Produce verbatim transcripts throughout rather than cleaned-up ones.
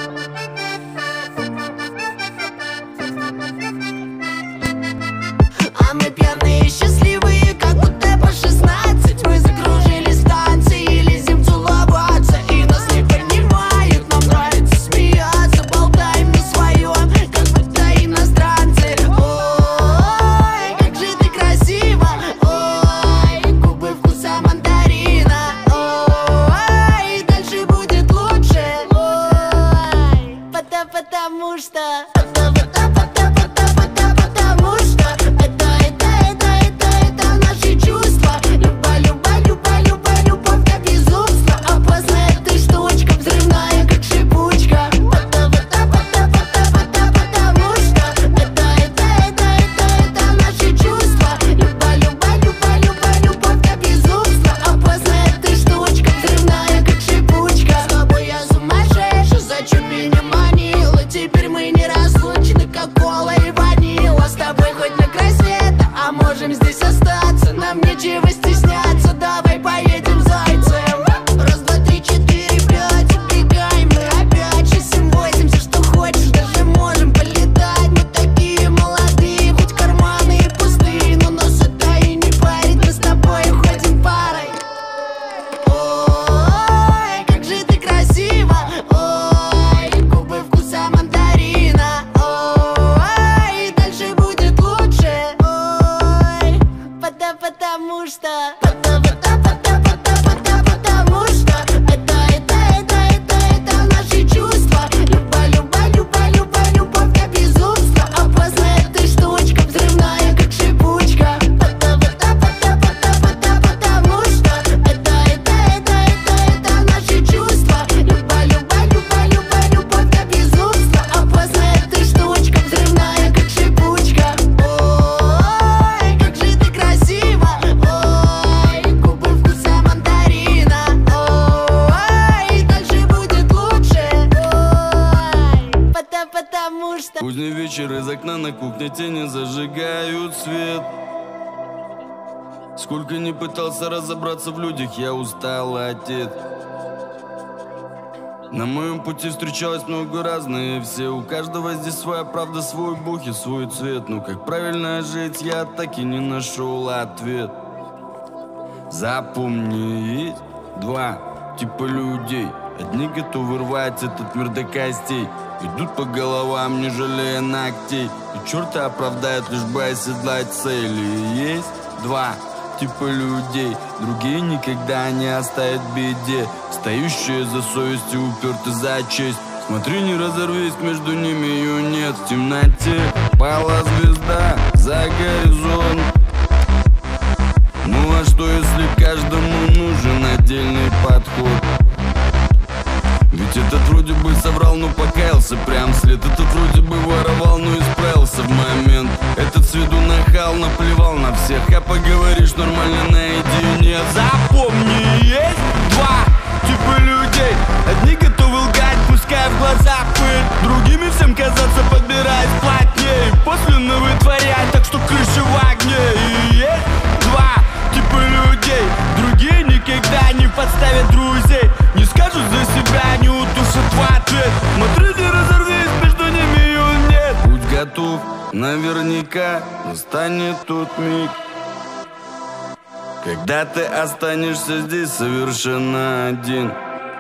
А мы пьяные и счастливые, как будто по шестнадцать. Мы закружили станции и лезем целоваться, и нас не понимают, нам нравится смеяться. Болтаем на своем, как будто иностранцы. Ой, как же ты красива, ой, губы вкуса мандарина. Ой, дальше будет лучше, ой, потому, потому что Потому что это, это, это, это, это наши чувства. Люба, люба, люба, люба, любовь как безумство. Опасная эта штучка, взрывная как шипучка. Потому, потому, потому, потому что это, это, это, это, это наши чувства. Люба, люба, люба, люба, любовь как безумство. Опасная эта штучка, взрывная как шипучка. С тобой я сумасшедший, зачем меня манила? Теперь мы не разлучны, как кола и ванила. С тобой хоть на край света, а можем здесь остаться. Нам нечего стесняться, давай поедем зайцем. Раз, два, три, четыре, пять, убегаем мы опять. Шесть, семь, восемь, все что хочешь, даже можем полетать. Мы такие молодые, хоть карманы и пустые, но нас это и не парит, мы с тобой ходим парой. Ой, как же ты красива, ой, губы вкуса мандарина. Ой, дальше будет лучше, ой, потому, потому что потому, потому, потому, потому что это, это, это, это, это наши чувства. Люба, люба, люба, люба, любовь как безумство. Опасная эта штучка, взрывная как шипучка. Потому, потому, потому, потому что это, это, это, это, это наши чувства. Люба, люба, люба, люба, любовь как безумство. Опасная эта штучка, взрывная как шипучка. Ой, как же ты красива, ой, губы вкуса мандарина. Ой, дальше будет лучше, ой, потому, потому что Поздний вечер, из окна на кухне тени зажигают свет. Сколько не пытался разобраться в людях, я устал, отец. На моем пути встречалось много разных, все. У каждого здесь своя правда, свой бог и свой цвет. Но как правильно жить, я так и не нашел ответ. Запомни, есть два типа людей. Одни готовы рвать этот мир до костей, идут по головам, не жалея ногтей, и черта оправдают, лишь бы оседлать цели. Есть два типа людей, другие никогда не оставят в беде, стоящие за совесть и уперты за честь. Смотри, не разорвись, между ними ее нет. В темноте пала звезда за горизонт. Ну а что, если каждому нужен отдельный подход? Ведь этот вроде бы соврал, но покаялся прям вслед. Этот вроде бы воровал, но исправился в момент. Этот с виду нахал, наплевал на всех. А поговоришь нормально наедине. Запомни, есть два типа людей. Одни готовы лгать, пускай в глаза пыль, другими всем казаться, подбирать плотнее, после вытворять, так что крыша в огне. И есть два типа людей, другие никогда не подставят друзей, не скажут за себя, не утушат в ответ. Смотри, не разорвись, между ними ее нет. Будь готов, наверняка настанет тот миг, когда ты останешься здесь совершенно один.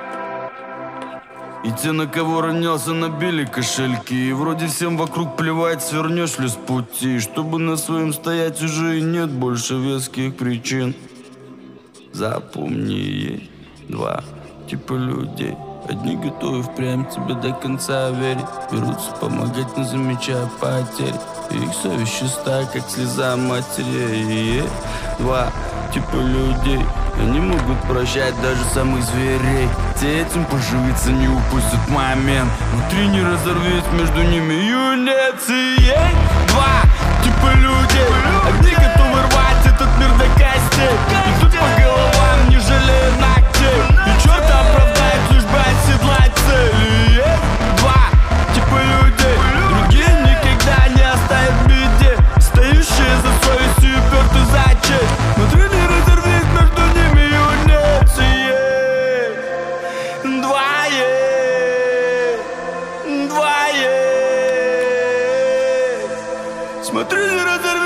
И те, на кого ронялся, набили кошельки. И вроде всем вокруг плевать, свернешь ли с пути. Чтобы на своем стоять, уже и нет больше веских причин. Запомни, есть два типа людей. Одни готовы впрямь тебе до конца верить, берутся помогать, не замечая потерь. И их совесть чиста, как слеза матери. И есть два типа людей. Они могут прощать даже самых зверей. Те этим поживиться не упустят момент. Внутри не разорвись, между ними юнец. И есть два типа людей. Одни готовы рвать этот мир до костей, идут по головам, не жалея ногтей, и черта оправдает, лишь бы оседлать цель. И есть два типа людей, другие никогда не оставят в беде, стоящие за совестью и уперты за честь. Внутри не разорвись, между ними юнец. И есть два, есть Смотрю, не разорвать.